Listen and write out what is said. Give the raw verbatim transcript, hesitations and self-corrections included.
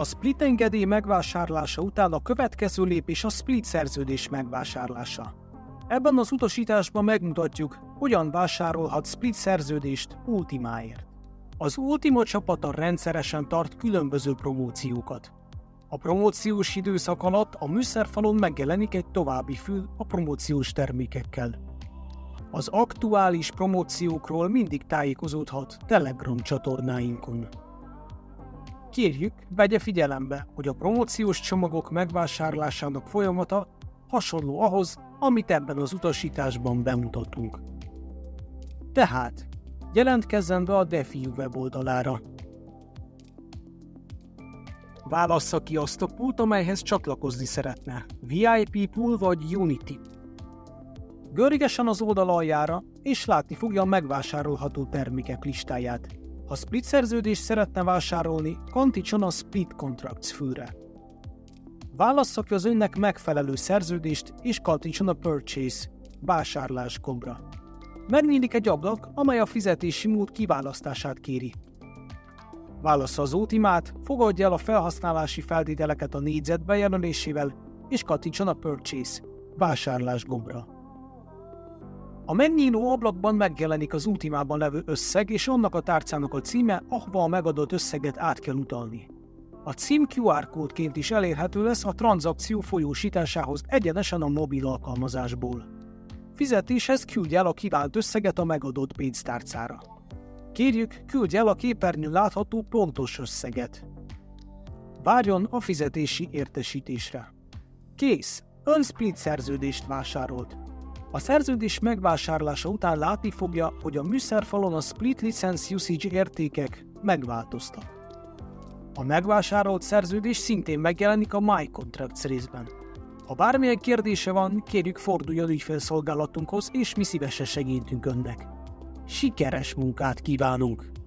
A split engedély megvásárlása után a következő lépés a split szerződés megvásárlása. Ebben az utasításban megmutatjuk, hogyan vásárolhat split szerződést Ultimáért. Az Ultima csapata rendszeresen tart különböző promóciókat. A promóciós időszak alatt a műszerfalon megjelenik egy további fül a promóciós termékekkel. Az aktuális promóciókról mindig tájékozódhat Telegram csatornáinkon. Kérjük, vegye figyelembe, hogy a promóciós csomagok megvásárlásának folyamata hasonló ahhoz, amit ebben az utasításban bemutatunk. Tehát, jelentkezzen be a DeFi weboldalára. Válassza ki azt a pult, amelyhez csatlakozni szeretne, vé i pé pool vagy Unity. Görgesen az oldal aljára, és látni fogja a megvásárolható termékek listáját. Ha split szerződést szeretne vásárolni, kattintson a Split Contracts fülre. Válassza ki az önnek megfelelő szerződést, és kattintson a Purchase, vásárlás gombra. Megnyílik egy ablak, amely a fizetési mód kiválasztását kéri. Válassza az Ultimát, fogadja el a felhasználási feltételeket a négyzet bejelölésével, és kattintson a Purchase, vásárlás gombra. A megnyíló ablakban megjelenik az Ultimában levő összeg és annak a tárcának a címe, ahova a megadott összeget át kell utalni. A cím kú er kódként is elérhető lesz a tranzakció folyósításához egyenesen a mobil alkalmazásból. Fizetéshez küldje el a kívánt összeget a megadott pénztárcára. Kérjük, küldje el a képernyőn látható pontos összeget. Várjon a fizetési értesítésre. Kész! Ön split szerződést vásárolt. A szerződés megvásárlása után látni fogja, hogy a műszerfalon a split license usage értékek megváltoztak. A megvásárolt szerződés szintén megjelenik a My Contracts részben. Ha bármilyen kérdése van, kérjük forduljon ügyfélszolgálatunkhoz, és mi szívesen segítünk önnek. Sikeres munkát kívánunk!